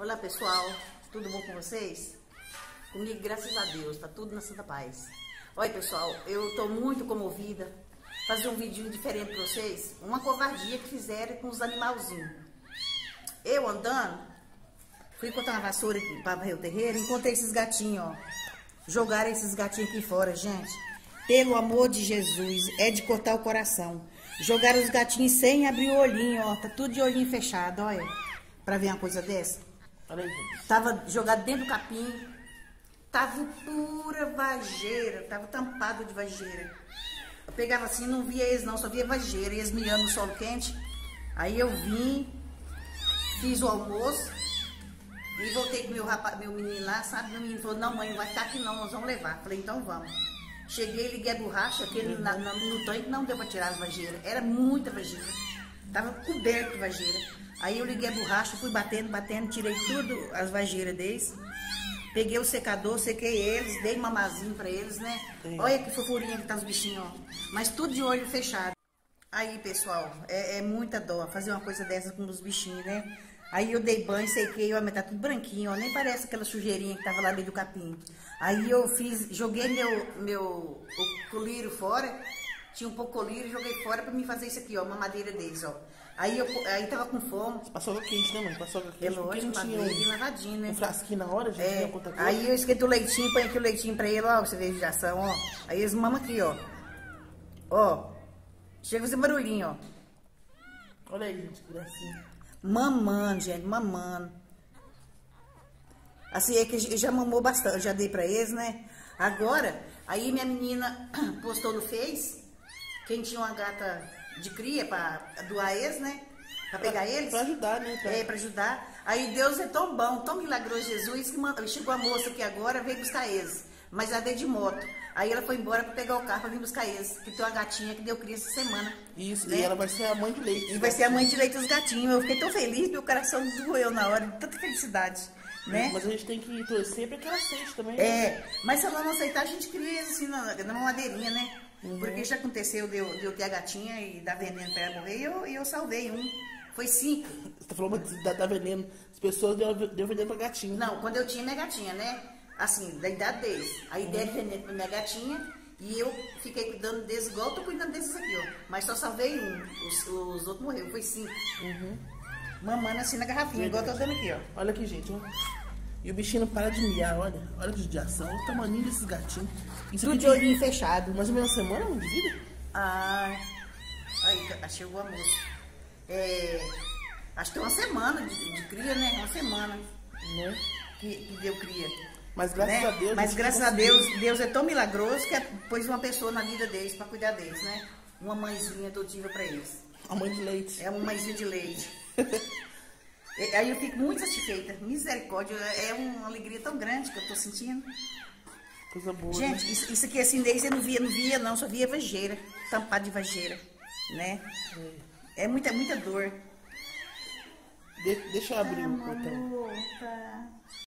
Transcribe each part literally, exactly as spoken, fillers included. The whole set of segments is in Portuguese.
Olá pessoal, tudo bom com vocês? Comigo, graças a Deus, tá tudo na santa paz. Olha pessoal, eu tô muito comovida. Fazer um vídeo diferente pra vocês. Uma covardia que fizeram com os animalzinhos. Eu andando, fui cortar uma vassoura aqui para varrer o terreiro, encontrei esses gatinhos, ó. Jogaram esses gatinhos aqui fora, gente. Pelo amor de Jesus, é de cortar o coração. Jogaram os gatinhos sem abrir o olhinho, ó. Tá tudo de olhinho fechado, olha. Pra ver uma coisa dessa. Olha aí, gente. Tava jogado dentro do capim. Tava pura vageira. Tava tampado de vageira. Eu pegava assim, não via eles não, só via vageira. Eles miando no solo quente. Aí eu vim, fiz o almoço e voltei com meu, rapaz, meu menino lá, sabe? Meu menino falou, não mãe, não vai ficar aqui não, nós vamos levar. Falei, então vamos. Cheguei, liguei a borracha, aquele uhum. na, na, no tanque não deu pra tirar as vageiras. Era muita vageira. Tava coberto de vageira. Aí eu liguei a borracha, fui batendo, batendo, tirei tudo as vageiras deles. Peguei o secador, sequei eles, dei mamazinho pra eles, né? Sim. Olha que fofurinha que tá os bichinhos, ó. Mas tudo de olho fechado. Aí, pessoal, é, é muita dó fazer uma coisa dessa com os bichinhos, né? Aí eu dei banho, sequei, ó, mas tá tudo branquinho, ó. Nem parece aquela sujeirinha que tava lá dentro do capim. Aí eu fiz, joguei meu, meu o colírio fora. Tinha um pouco de colírio, joguei fora pra me fazer isso aqui, ó, uma madeira deles, ó. Aí eu aí tava com fome. Passou água quente, né, mãe? Passou água quente. É lógico, não tinha um, lavadinho, né? Um frasquinho na hora, gente. É, aí eu esquento o leitinho, põe aqui o leitinho pra ele, ó, você vê a judiação, ó. Aí eles mamam aqui, ó. Ó. Chega a fazer barulhinho, ó. Olha aí, gente, que gracinha. Mamando, gente, mamando. Assim, é que já mamou bastante, já dei pra eles, né? Agora, aí minha menina postou no Face, quem tinha uma gata de cria pra doar eles, né? Pra pegar pra, eles. Pra ajudar, né? Pra... É, pra ajudar. Aí Deus é tão bom, tão milagroso, Jesus, que chegou a moça aqui agora, veio buscar eles. Mas ela veio de moto. Aí ela foi embora pra pegar o carro pra vir buscar eles. Que tem uma gatinha que deu cria essa semana. Isso, né? E ela vai ser a mãe de leite. E vai ser a mãe de leite dos gatinhos. Eu fiquei tão feliz, meu coração doeu na hora, de tanta felicidade. Né? Mas a gente tem que torcer pra que ela aceite também. Né? É, mas se ela não aceitar, a gente cria assim na, na madeirinha, né? Uhum. Porque já aconteceu de eu, de eu ter a gatinha e dar veneno pra ela morrer e eu, eu salvei um. Foi cinco. Você tá falando da, da veneno. As pessoas deu, deu veneno pra gatinho. Não, quando eu tinha minha gatinha, né? Assim, da idade deles. Aí uhum. deram veneno pra minha gatinha e eu fiquei cuidando deles igual eu tô cuidando desses aqui, ó. Mas só salvei um. Os, os outros morreram, foi cinco. Uhum. Mamando assim na garrafinha, igual eu tô dando aqui, ó. Olha aqui, gente, ó. E o bichinho não para de miar, olha. Olha que judiação. Olha o tamanho desses gatinhos. Isso tudo de olhinho fechado. Mais ou menos uma semana de vida? Ai. Aí, chegou a moça. É, acho que tem uma semana de, de cria, né? Uma semana. Né? Que, que deu cria. Mas graças né? a Deus. Mas graças a Deus, Deus é tão milagroso que pôs uma pessoa na vida deles pra cuidar deles, né? Uma mãezinha adotiva pra eles. A mãe de leite. É uma mãezinha de leite. Aí eu fico muito satisfeita. Misericórdia, é uma alegria tão grande que eu tô sentindo. Coisa boa. Gente, né? isso, isso aqui assim, daí você não via, não via não, só via vageira, tampado de vageira, né? É, é muita, muita dor. De, deixa eu abrir ah, o portão. Tá.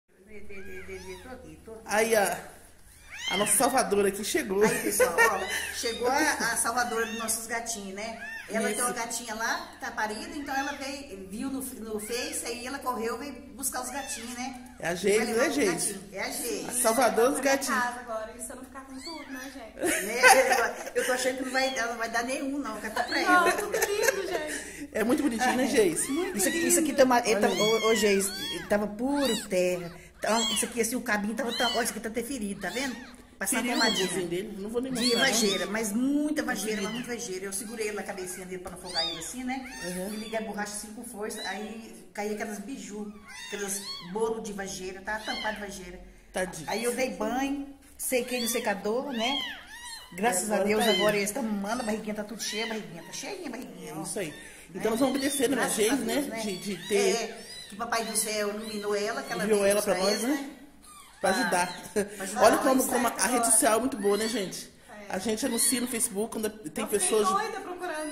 Tô aqui, tô aqui. Aí a, a nossa salvadora aqui chegou. Aí, pessoal, ó, chegou a, a salvadora dos nossos gatinhos, né? Ela Isso. tem uma gatinha lá, que tá parida, então ela veio, viu no, no Face, aí ela correu, veio buscar os gatinhos, né? É a Geise, né, Geise? É a Geise. A salvadora dos gatinhos. Agora, e se eu não ficar com tudo, né, gente? Né? Eu tô achando que não vai, ela não vai dar nenhum, não, que tá pra ela. Não, tudo lindo, gente. É muito bonitinho, né, Geise? Muito isso, aqui, isso aqui tá, ô, ô Geise, tava puro terra. Isso aqui, assim, o cabinho tava, olha, isso aqui tá até ferido, tá vendo? Passando uma pomadinha dele, não vou nem de vageira, mas muita vageira, mas muita vageira. Eu segurei ele na cabecinha dele pra não afogar ele assim, né? Uhum. E liguei a borracha assim com força, aí caía aquelas biju, aquelas bolo de vageira, tá tampado de vageira. Tadinho. Aí eu dei banho, sequei no secador, né? Graças a Deus tá agora eles estão mamando, a barriguinha tá tudo cheia, a barriguinha tá cheinha, a barriguinha, ó. Isso aí. Então né? Nós vamos obedecer, né, gente, né? né? De, de ter... É, que Papai do Céu iluminou ela, que ela enviou ela pra nós, eles, né? Pra ajudar. Pra ajudar. Olha como, como a rede social é muito boa, né, gente? É. A gente anuncia no Facebook quando tem eu pessoas. Eu fiquei doida procurando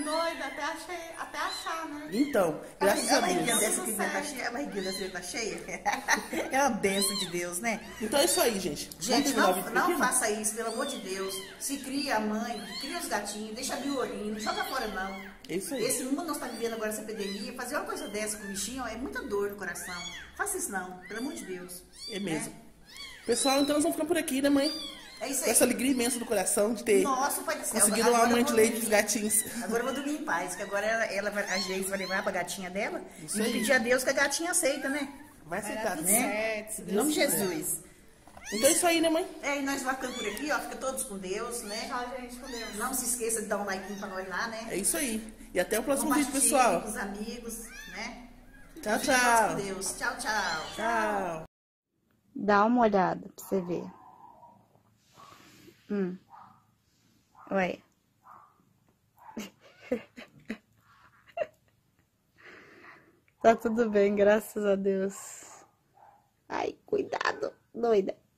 doida até, achei, até achar, né? Então, A graças a barriguinha Deus. dessa aqui tá cheia, a barriguinha dessa aqui tá cheia. É uma bênção de Deus, né? Então é isso aí, gente. Gente, Vamos não, terminar o vídeo não aqui, né? faça isso, pelo amor de Deus. Se cria a mãe, cria os gatinhos, deixa abrir o olhinho, não joga fora não. É isso aí. Esse mundo nós estamos vivendo agora, essa epidemia, fazer uma coisa dessa com o bichinho é muita dor no coração. Faça isso não, pelo amor de Deus. É mesmo. Né? Pessoal, então nós vamos ficar por aqui, né, mãe? É isso Com aí. essa alegria imensa do coração de ter Nossa, Pai do céu. conseguido Agora uma mãe eu de vou leite dormir. dos gatinhos. Agora eu vou dormir em paz, que agora ela, ela vai, a Geise vai levar pra gatinha dela Isso e aí. pedir a Deus que a gatinha aceita, né? Vai Vai aceitar, dar tudo né? certo, se Em Deus nome de quiser. Jesus. Então é isso aí, né, mãe? É, e nós vamos ficando por aqui, ó. Fica todos com Deus, né? Tchau, gente, com Deus. Não se esqueça de dar um like pra nós lá, né? É isso aí. E até o próximo vídeo, Compartilhe pessoal. com os amigos, né? Tchau, Fiquem todos tchau. com Deus. Tchau, tchau. Tchau. Dá uma olhada pra você ver. Hum. Ué. Tá tudo bem, graças a Deus. Ai, cuidado, doida.